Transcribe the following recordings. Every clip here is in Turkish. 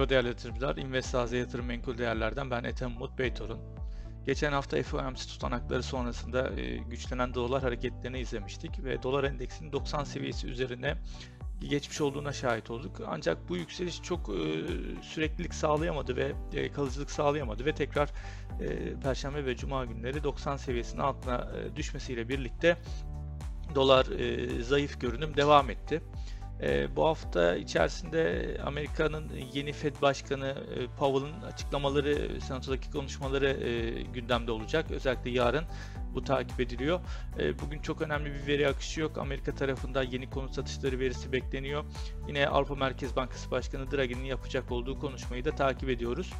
Merhaba değerli yatırımcılar, Invest Yatırım Menkul Değerler'den ben Ethem Umut Beytorun. Geçen hafta FOMC tutanakları sonrasında güçlenen dolar hareketlerini izlemiştik ve dolar endeksinin 90 seviyesi üzerine geçmiş olduğuna şahit olduk. Ancak bu yükseliş çok süreklilik sağlayamadı ve kalıcılık sağlayamadı ve tekrar Perşembe ve Cuma günleri 90 seviyesinin altına düşmesiyle birlikte dolar zayıf görünüm devam etti. Bu hafta içerisinde Amerika'nın yeni Fed Başkanı Powell'ın açıklamaları, senatodaki konuşmaları gündemde olacak. Özellikle yarın bu takip ediliyor. Bugün çok önemli bir veri akışı yok. Amerika tarafında yeni konut satışları verisi bekleniyor. Yine Avrupa Merkez Bankası Başkanı Draghi'nin yapacak olduğu konuşmayı da takip ediyoruz.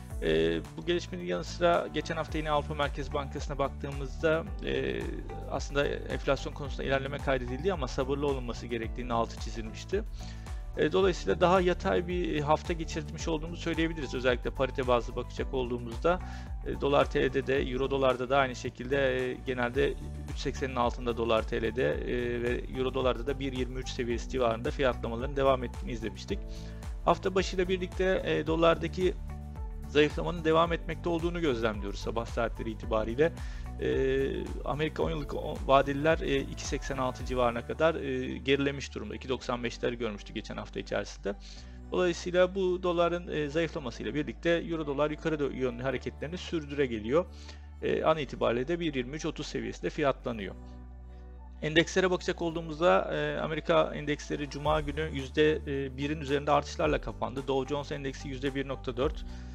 Bu gelişmenin yanı sıra geçen hafta yine Avrupa Merkez Bankası'na baktığımızda aslında enflasyon konusunda ilerleme kaydedildi ama sabırlı olunması gerektiğinin altı çizilmişti. Dolayısıyla daha yatay bir hafta geçirmiş olduğumuzu söyleyebiliriz. Özellikle parite bazlı bakacak olduğumuzda dolar TL'de de euro dolarda da aynı şekilde genelde 3.80'in altında dolar TL'de ve euro dolarda da 1.23 seviyesi civarında fiyatlamaların devam ettiğini izlemiştik. Hafta başıyla birlikte dolardaki zayıflamanın devam etmekte olduğunu gözlemliyoruz sabah saatleri itibariyle. Amerika 10 yıllık vadeliler 2.86 civarına kadar gerilemiş durumda. 2.95'leri görmüştü geçen hafta içerisinde. Dolayısıyla bu doların zayıflamasıyla birlikte euro dolar yukarı yönlü hareketlerini sürdüre geliyor. An itibariyle de 1.23.30 seviyesinde fiyatlanıyor. Endekslere bakacak olduğumuzda Amerika endeksleri Cuma günü %1'in üzerinde artışlarla kapandı. Dow Jones endeksi %1.4,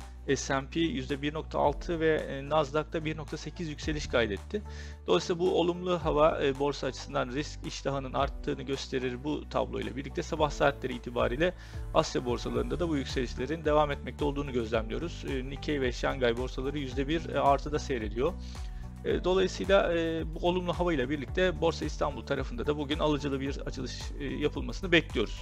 S&P %1.6 ve Nasdaq'ta 1.8 yükseliş kaydetti. Dolayısıyla bu olumlu hava borsa açısından risk iştahının arttığını gösterir bu tabloyla birlikte sabah saatleri itibariyle Asya borsalarında da bu yükselişlerin devam etmekte olduğunu gözlemliyoruz. Nikkei ve Şangay borsaları %1 artıda seyrediyor. Dolayısıyla bu olumlu havayla birlikte Borsa İstanbul tarafında da bugün alıcılı bir açılış yapılmasını bekliyoruz.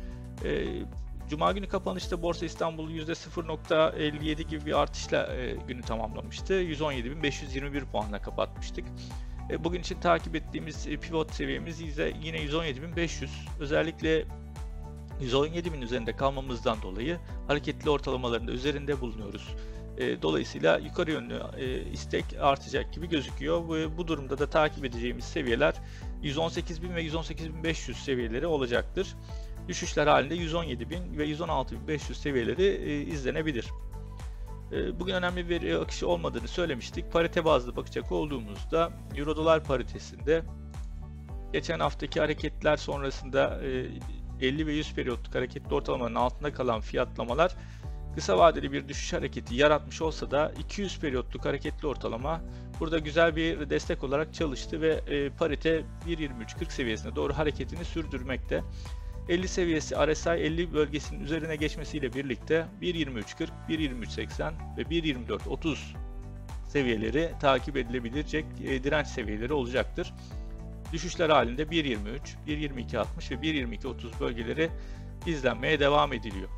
Cuma günü kapanışta Borsa İstanbul %0.57 gibi bir artışla günü tamamlamıştı. 117.521 puanla kapatmıştık. Bugün için takip ettiğimiz pivot seviyemiz yine 117.500. Özellikle 117.000 üzerinde kalmamızdan dolayı hareketli ortalamalarında üzerinde bulunuyoruz. Dolayısıyla yukarı yönlü istek artacak gibi gözüküyor. Bu durumda da takip edeceğimiz seviyeler 118.000 ve 118.500 seviyeleri olacaktır. Düşüşler halinde 117.000 ve 116.500 seviyeleri izlenebilir. Bugün önemli bir veri akışı olmadığını söylemiştik. Parite bazlı bakacak olduğumuzda Euro-Dolar paritesinde geçen haftaki hareketler sonrasında 50 ve 100 periyotluk hareketli ortalamanın altında kalan fiyatlamalar kısa vadeli bir düşüş hareketi yaratmış olsa da 200 periyotluk hareketli ortalama burada güzel bir destek olarak çalıştı ve parite 1.23.40 seviyesine doğru hareketini sürdürmekte. 50 seviyesi RSI 50 bölgesinin üzerine geçmesiyle birlikte 1.23.40, 1.23.80 ve 1.24.30 seviyeleri takip edilebilecek direnç seviyeleri olacaktır. Düşüşler halinde 1.23, 1.22.60 ve 1.22.30 bölgeleri izlenmeye devam ediliyor.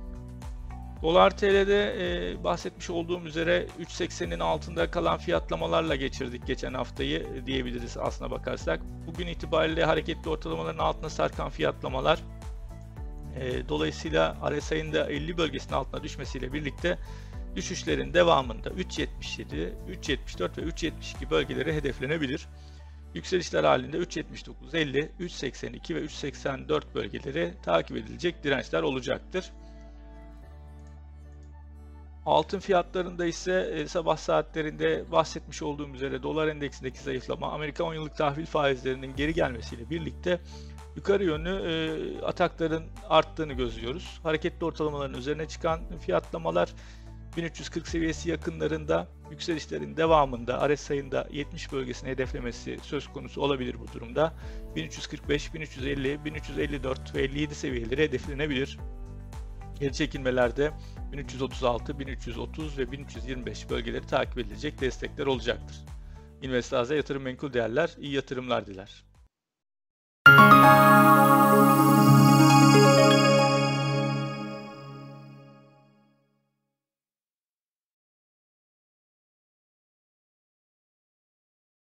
Dolar TL'de bahsetmiş olduğum üzere 3.80'in altında kalan fiyatlamalarla geçirdik geçen haftayı diyebiliriz aslına bakarsak. Bugün itibariyle hareketli ortalamaların altına sarkan fiyatlamalar dolayısıyla RSI'nin de 50 bölgesinin altına düşmesiyle birlikte düşüşlerin devamında 3.77, 3.74 ve 3.72 bölgeleri hedeflenebilir. Yükselişler halinde 3.79.50, 3.82 ve 3.84 bölgeleri takip edilecek dirençler olacaktır. Altın fiyatlarında ise sabah saatlerinde bahsetmiş olduğum üzere dolar endeksindeki zayıflama, Amerika 10 yıllık tahvil faizlerinin geri gelmesiyle birlikte yukarı yönlü atakların arttığını gözlüyoruz. Hareketli ortalamaların üzerine çıkan fiyatlamalar 1340 seviyesi yakınlarında, yükselişlerin devamında RSI'nin da 70 bölgesini hedeflemesi söz konusu olabilir bu durumda. 1345, 1350, 1354 ve 57 seviyeleri hedeflenebilir. Geri çekilmelerde 1336, 1330 ve 1325 bölgeleri takip edilecek destekler olacaktır. Invest Yatırım Menkul Değerler iyi yatırımlar diler.